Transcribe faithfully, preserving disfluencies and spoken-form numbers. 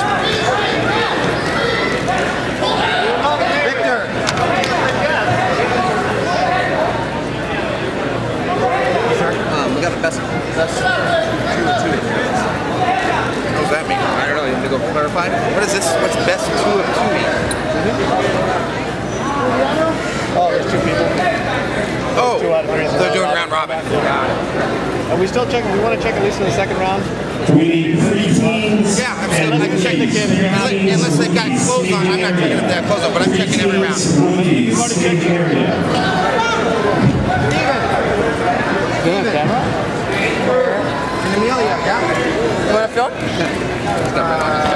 Um, we got the best, best two and two experience. What does that mean? I don't know. You want me to go clarify? What is this? What's best two of two mean? Oh, there's two people. Oh, Two out of three. they're doing round robin. Are we still checking? We want to check at least in the second round. We need three teams. Yeah, I'm still, I can check the kid. Unless, unless they got clothes on, I'm not checking if they have clothes on, but I'm checking every round. Rookies, take area. Good camera. And Amelia, yeah? You want to film?